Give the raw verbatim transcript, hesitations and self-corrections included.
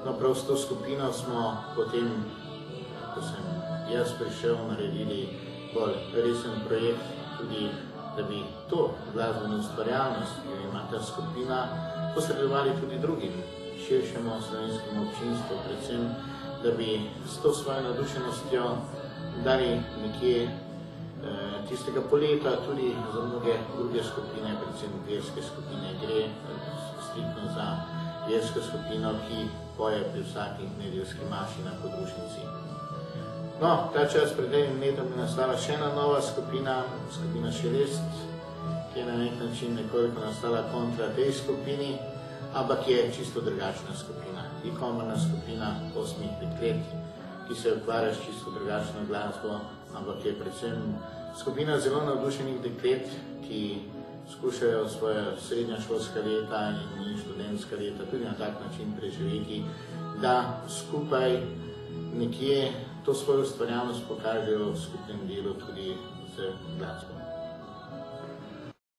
No, prav s to skupino smo potem, ko sem jaz prišel, naredili bolj resen projekt, tudi da bi to glasbeno ustvarjalnost, ki jo ima ta skupina, posredovali tudi drugim, širšemu slovenskemu občinstvu, predvsem, da bi s to svojo navdušenostjo dali nekje tistega poleta tudi za mnoge druge skupine, predvsem verske skupine. Gre striktno za versko skupino, ki poje pri vsaki nedeljski maši na podružnici. No, ta čas pred enim letom je nastala še ena nova skupina, skupina Šelest, ki je na nek način nekoliko nastala kontra tej skupini, ampak je čisto drugačna skupina. Je komorna skupina osmih deklet, ki se ukvarja s čisto drugačno glasbo, ampak je predvsem skupina zelo navdušenih deklet, ki skušajo svoje srednješolska leta in študentska leta tudi na tak način preživeti, da skupaj nekje to svojo ustvarjalnost pokažejo v skupnem delu tudi z glasbo.